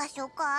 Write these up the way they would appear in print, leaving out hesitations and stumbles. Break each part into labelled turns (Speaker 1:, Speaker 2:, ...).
Speaker 1: 場所か？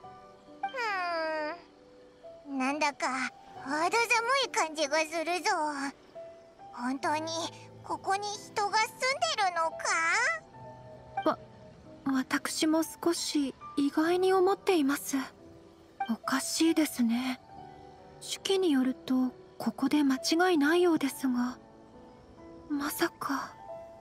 Speaker 1: なんだか肌寒い感じがするぞ。本当にここに人が住んでるのか？
Speaker 2: 私も少し意外に思っています。おかしいですね。手記によるとここで間違いないようですが、まさか。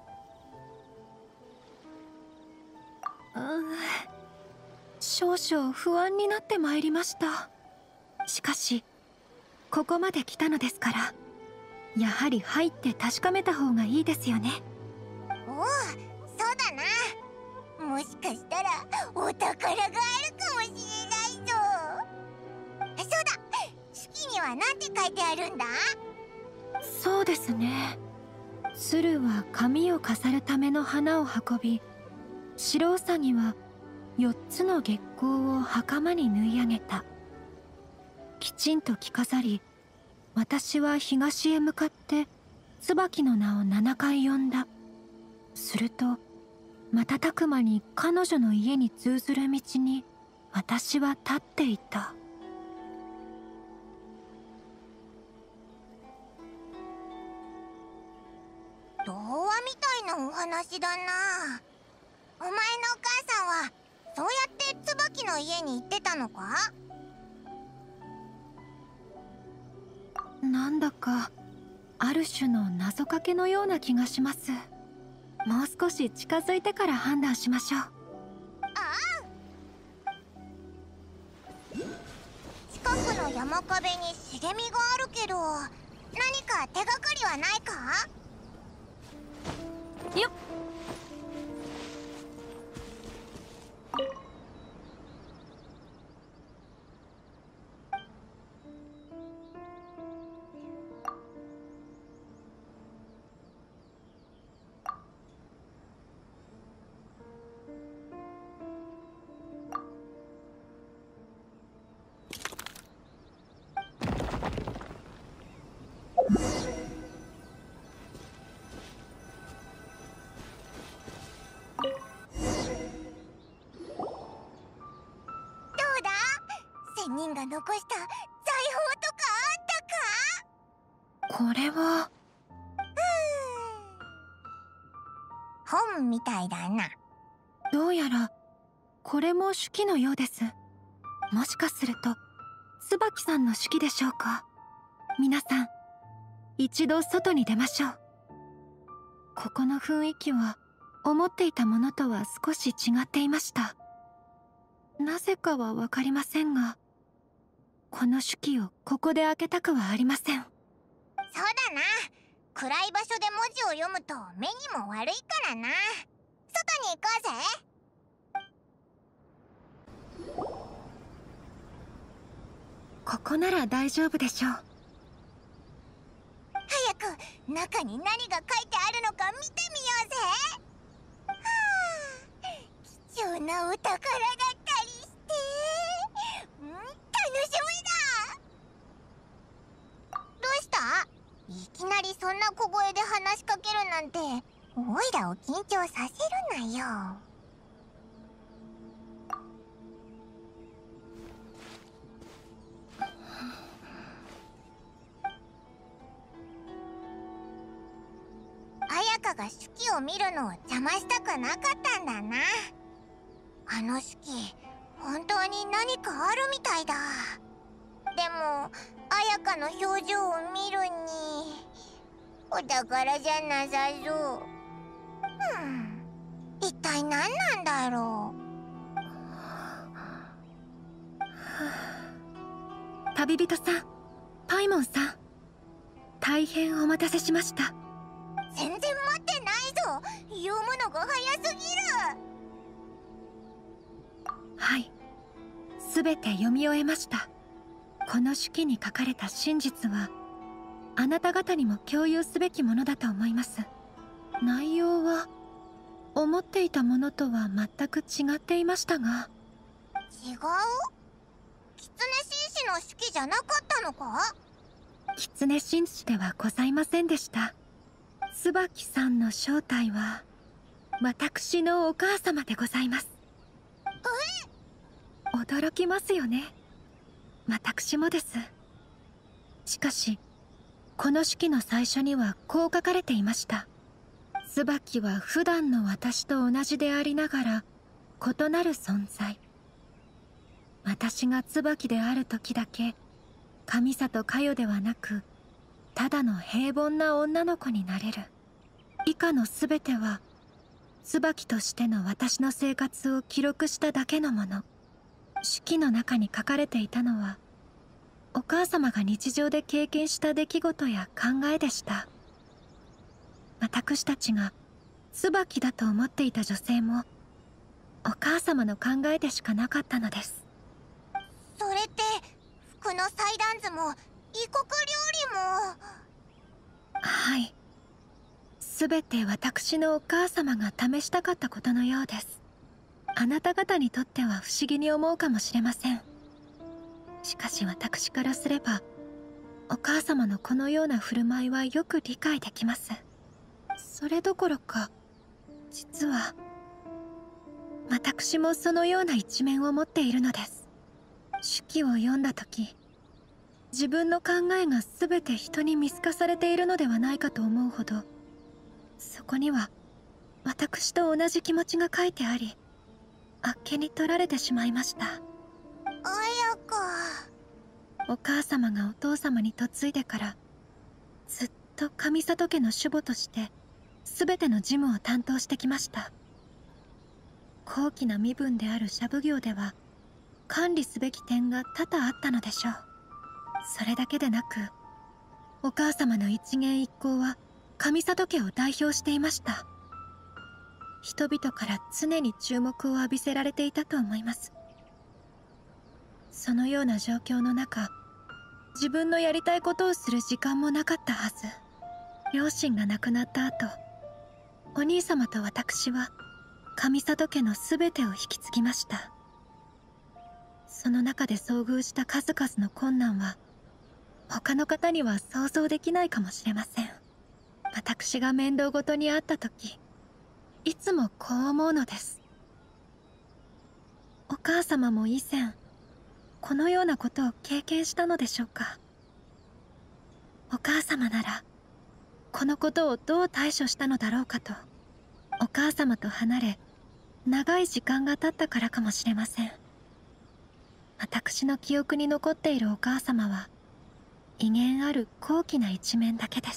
Speaker 2: 少々不安になってまいりました。しかしここまで来たのですから、やはり入って確かめた方がいいですよね。
Speaker 1: おお、そうだな。もしかしたらお宝があるかもしれないぞ。そうだ、手記には何て書いてあるんだ？
Speaker 2: そうですね。鶴は髪を飾るための花を運び、白ウサギは4つの月光を袴に縫い上げた。きちんと着飾り、私は東へ向かって椿の名を7回呼んだ。すると瞬く間に彼女の家に通ずる道に私は立っていた。
Speaker 1: 童話みたいなお話だな。お前のお母さんはそうやって椿の家に行ってたのか？
Speaker 2: なんだかある種の謎かけのような気がします。もう少し近づいてから判断しましょう。
Speaker 1: ああ。近くの山壁に茂みがあるけど、何か手がかりはないか？
Speaker 2: よっ。
Speaker 1: 仙人が残した財宝とかあったか？
Speaker 2: これは
Speaker 1: 本みたいだな。
Speaker 2: どうやらこれも手記のようです。もしかすると椿さんの手記でしょうか。皆さん一度外に出ましょう。ここの雰囲気は思っていたものとは少し違っていました。なぜかは分かりませんが、この手記をここで開けたくはありません。
Speaker 1: そうだな。暗い場所で文字を読むと目にも悪いからな。外に行こうぜ。
Speaker 2: ここなら大丈夫でしょう。
Speaker 1: 早く中に何が書いてあるのか見てみようぜ。はあ、貴重なお宝だったりして、楽しみだ。どうした？いきなりそんな小声で話しかけるなんて、おいらを緊張させるなよ。彩香が手記を見るのを邪魔したくなかったんだな。あの手記、本当に何かあるみたいだ。でも彩香の表情を見るにお宝じゃなさそう。一体何なんだろ
Speaker 2: う。旅人さん、パイモンさん、大変お待たせしました。
Speaker 1: 全然待ってないぞ。読むのが早すぎる。
Speaker 2: はい、すべて読み終えました。この手記に書かれた真実はあなた方にも共有すべきものだと思います。内容は思っていたものとは全く違っていましたが。
Speaker 1: 違う？狐紳士の手記じゃなかったのか？
Speaker 2: 狐紳士ではございませんでした。椿さんの正体は私のお母様でございます。 驚きますよね。私もです。しかしこの式の最初にはこう書かれていました。椿は普段の私と同じでありながら異なる存在。私が椿である時だけ上里佳代ではなく、ただの平凡な女の子になれる。以下の全ては椿としての私の生活を記録しただけのもの。手記の中に書かれていたのは、お母様が日常で経験した出来事や考えでした。私たちが椿だと思っていた女性もお母様の考えでしかなかったのです。
Speaker 1: それって服の祭壇図も異国料理も。
Speaker 2: はい、全て私のお母様が試したかったことのようです。あなた方にとっては不思議に思うかもしれません。しかし私からすれば、お母様のこのような振る舞いはよく理解できます。それどころか、実は私もそのような一面を持っているのです。手記を読んだ時、自分の考えが全て人に見透かされているのではないかと思うほど、そこには私と同じ気持ちが書いてあり、あっけに取られてしまいました。
Speaker 1: 綾香。
Speaker 2: お母様がお父様に嫁いでからずっと上里家の主母として全ての事務を担当してきました。高貴な身分である社奉行では管理すべき点が多々あったのでしょう。それだけでなく、お母様の一言一行は上里家を代表していました。人々から常に注目を浴びせられていたと思います。そのような状況の中、自分のやりたいことをする時間もなかったはず。両親が亡くなった後、お兄様と私は上里家の全てを引き継ぎました。その中で遭遇した数々の困難は他の方には想像できないかもしれません。私が面倒ごとにあった時、いつもこう思うのです。お母様も以前このようなことを経験したのでしょうか。お母様ならこのことをどう対処したのだろうかと。お母様と離れ長い時間が経ったからかもしれません。私の記憶に残っているお母様は威厳ある高貴な一面だけです。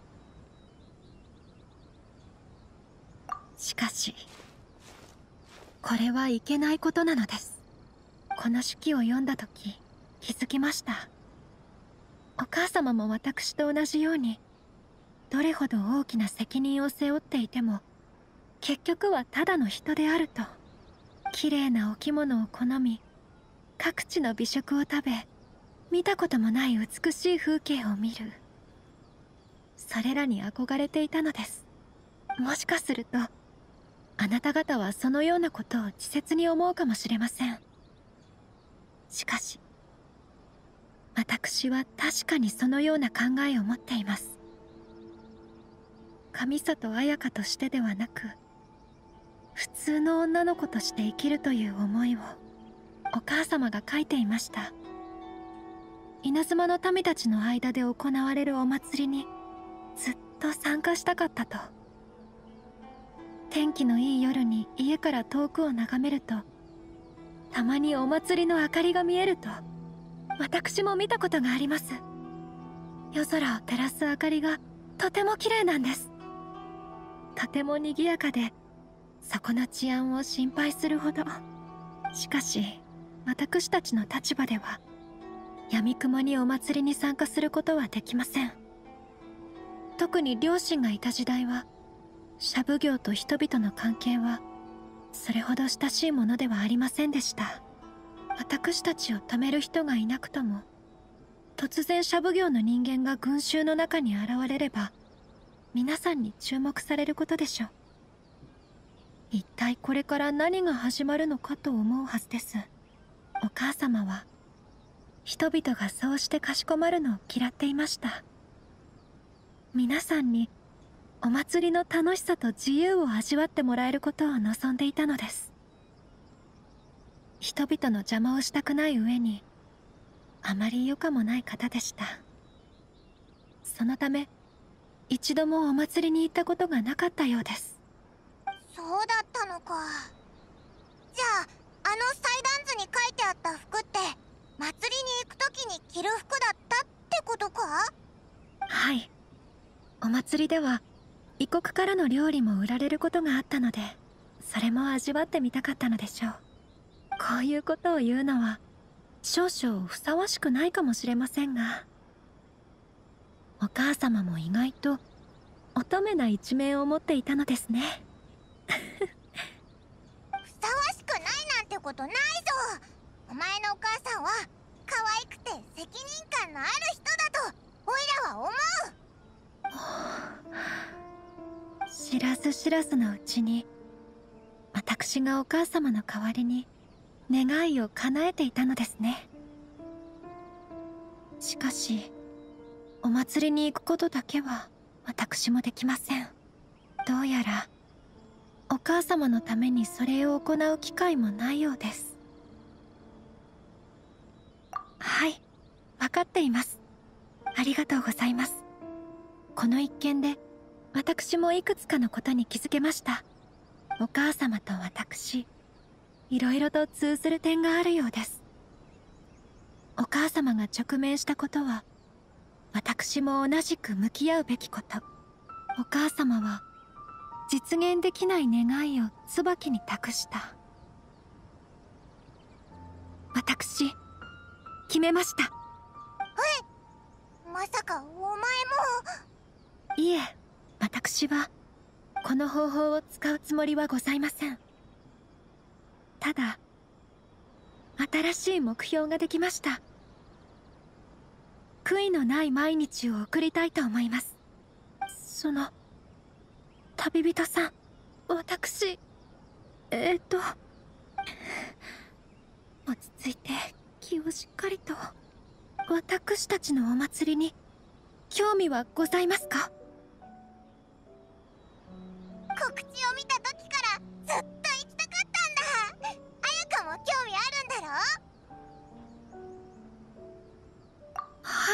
Speaker 2: しかしこれはいけないことなのです。この手記を読んだ時気づきました。お母様も私と同じように、どれほど大きな責任を背負っていても結局はただの人であると。綺麗なお着物を好み、各地の美食を食べ、見たこともない美しい風景を見る。それらに憧れていたのです。もしかするとあなた方はそのようなことを稚拙に思うかもしれません。しかし私は確かにそのような考えを持っています。上里綾香としてではなく、普通の女の子として生きるという思いをお母様が書いていました。稲妻の民たちの間で行われるお祭りにずっと参加したかったと。天気のいい夜に家から遠くを眺めると、たまにお祭りの明かりが見えると私も見たことがあります。夜空を照らす明かりがとても綺麗なんです。とても賑やかで、そこの治安を心配するほど。しかし私たちの立場では闇雲にお祭りに参加することはできません。特に両親がいた時代は、社奉行と人々の関係はそれほど親しいものではありませんでした。私たちを止める人がいなくとも、突然社奉行の人間が群衆の中に現れれば皆さんに注目されることでしょう。一体これから何が始まるのかと思うはずです。お母様は人々がそうしてかしこまるのを嫌っていました。皆さんにお祭りの楽しさと自由を味わってもらえることを望んでいたのです。 人々の邪魔をしたくない上にあまり良かもない方でした。そのため一度もお祭りに行ったことがなかったようです。
Speaker 1: そうだったのか。じゃああの祭壇図に書いてあった服って祭りに行く時に着る服だったってことか？
Speaker 2: はい。お祭りでは異国からの料理も売られることがあったので、それも味わってみたかったのでしょう。こういうことを言うのは少々ふさわしくないかもしれませんが、お母様も意外と乙女な一面を持っていたのですね。
Speaker 1: ふさわしくないなんてことないぞ。お前のお母さんは可愛くて責任感のある人だとオイラは思う。
Speaker 2: 知らず知らずのうちに私がお母様の代わりに願いを叶えていたのですね。しかしお祭りに行くことだけは私もできません。どうやらお母様のためにそれを行う機会もないようです。はい、分かっています。ありがとうございます。この一件で私もいくつかのことに気づけました。お母様と私、いろいろと通ずる点があるようです。お母様が直面したことは私も同じく向き合うべきこと。お母様は実現できない願いを椿に託した。私決めました。
Speaker 1: まさかお前も。
Speaker 2: いえ、私はこの方法を使うつもりはございません。ただ新しい目標ができました。悔いのない毎日を送りたいと思います。その旅人さん、私落ち着いて気をしっかりと。私たちのお祭りに興味はございますか？
Speaker 1: 告知を見た時からずっと行きたかったんだ。綾香も興味あるんだろ？
Speaker 2: はい。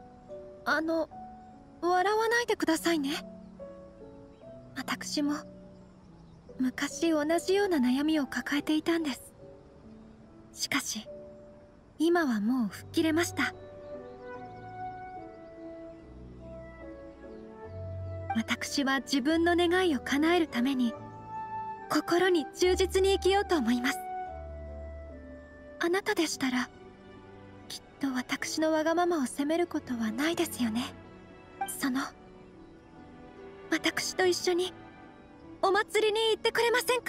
Speaker 2: 笑わないでくださいね。私も昔同じような悩みを抱えていたんです。しかし今はもう吹っ切れました。私は自分の願いを叶えるために心に忠実に生きようと思います。あなたでしたらきっと私のわがままを責めることはないですよね。私と一緒にお祭りに行ってくれませんか？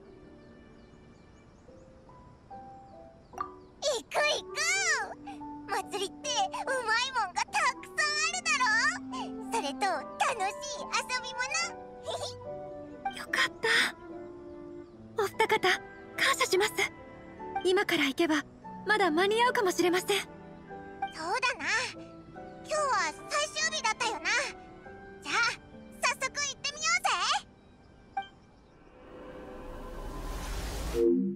Speaker 1: 行く行く。祭りってうまいもんがたくさんあるだろ。それと楽しい遊び物。
Speaker 2: よかった。お二方感謝します。今から行けばまだ間に合うかもしれません。
Speaker 1: そうだな。今日は最終日だったよな。じゃあ早速行ってみようぜ。